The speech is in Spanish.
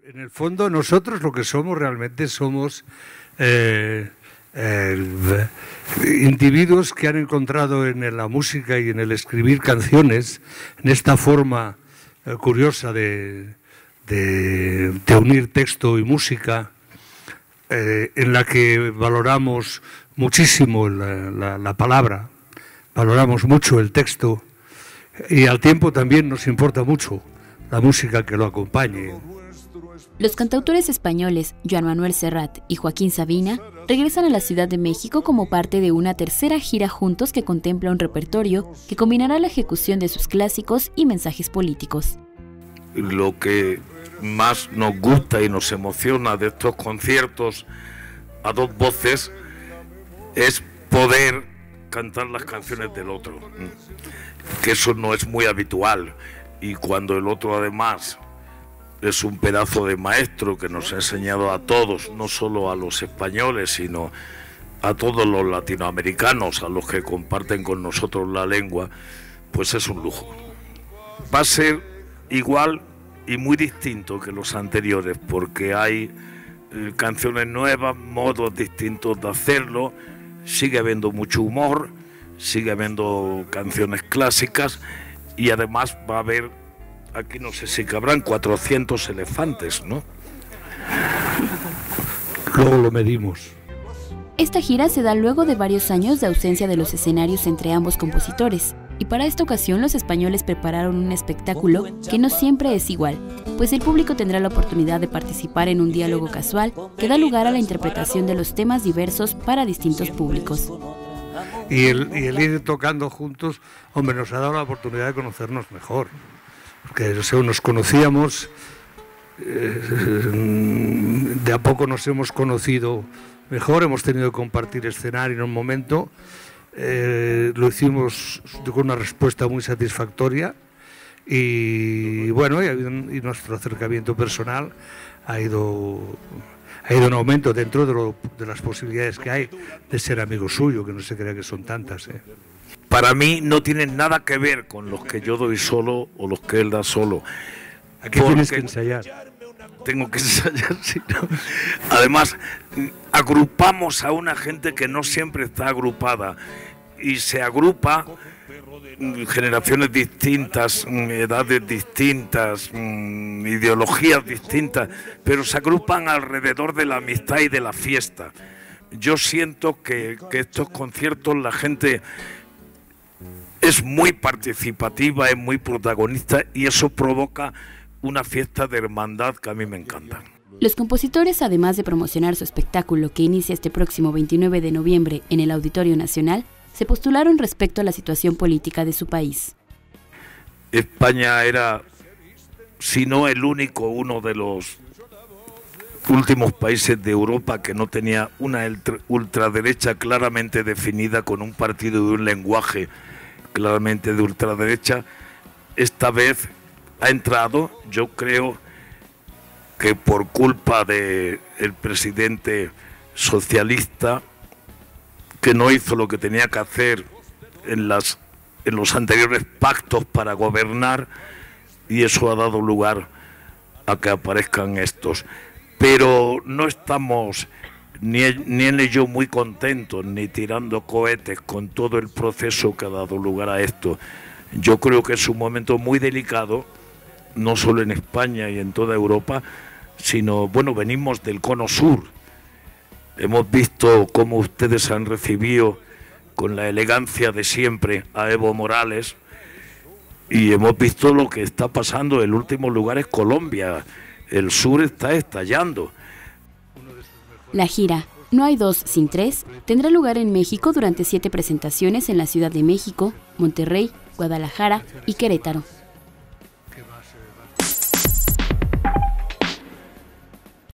En el fondo nosotros lo que somos realmente somos individuos que han encontrado en la música y en el escribir canciones, en esta forma curiosa de unir texto y música, en la que valoramos muchísimo la palabra, valoramos mucho el texto y al tiempo también nos importa mucho la música que lo acompañe. Los cantautores españoles Joan Manuel Serrat y Joaquín Sabina regresan a la Ciudad de México como parte de una tercera gira juntos que contempla un repertorio que combinará la ejecución de sus clásicos y mensajes políticos. Lo que más nos gusta y nos emociona de estos conciertos a dos voces es poder cantar las canciones del otro, que eso no es muy habitual, y cuando el otro además es un pedazo de maestro que nos ha enseñado a todos, no solo a los españoles, sino a todos los latinoamericanos, a los que comparten con nosotros la lengua, pues es un lujo. Va a ser igual y muy distinto que los anteriores, porque hay canciones nuevas, modos distintos de hacerlo, sigue habiendo mucho humor, sigue habiendo canciones clásicas y además va a haber, aquí no sé si cabrán 400 elefantes, ¿no? Luego lo medimos. Esta gira se da luego de varios años de ausencia de los escenarios entre ambos compositores, y para esta ocasión los españoles prepararon un espectáculo que no siempre es igual, pues el público tendrá la oportunidad de participar en un diálogo casual que da lugar a la interpretación de los temas diversos para distintos públicos. Y el ir tocando juntos, hombre, nos ha dado la oportunidad de conocernos mejor. Porque nos conocíamos, de a poco nos hemos conocido mejor, hemos tenido que compartir escenario en un momento, lo hicimos con una respuesta muy satisfactoria y bueno, y nuestro acercamiento personal ha ido en aumento dentro de las posibilidades que hay de ser amigo suyo, que no se crea que son tantas. Para mí no tienen nada que ver con los que yo doy solo o los que él da solo. Aquí tienes que ensayar. Tengo que ensayar, sí, ¿no? Además, agrupamos a una gente que no siempre está agrupada y se agrupa generaciones distintas, edades distintas, ideologías distintas, pero se agrupan alrededor de la amistad y de la fiesta. Yo siento que estos conciertos la gente es muy participativa, es muy protagonista y eso provoca una fiesta de hermandad que a mí me encanta. Los compositores, además de promocionar su espectáculo que inicia este próximo 29 de noviembre en el Auditorio Nacional, se postularon respecto a la situación política de su país. España era, si no el único, uno de los últimos países de Europa que no tenía una ultraderecha claramente definida, con un partido de un lenguaje claramente de ultraderecha. Esta vez ha entrado, yo creo que por culpa del presidente socialista, que no hizo lo que tenía que hacer en los anteriores pactos para gobernar, y eso ha dado lugar a que aparezcan estos. Pero no estamos ni él y yo muy contentos, ni tirando cohetes con todo el proceso que ha dado lugar a esto. Yo creo que es un momento muy delicado, no solo en España y en toda Europa, sino, bueno, venimos del Cono Sur. Hemos visto cómo ustedes han recibido con la elegancia de siempre a Evo Morales, y hemos visto lo que está pasando. El último lugar es Colombia, el sur está estallando. La gira No hay dos sin tres tendrá lugar en México durante 7 presentaciones en la Ciudad de México, Monterrey, Guadalajara y Querétaro.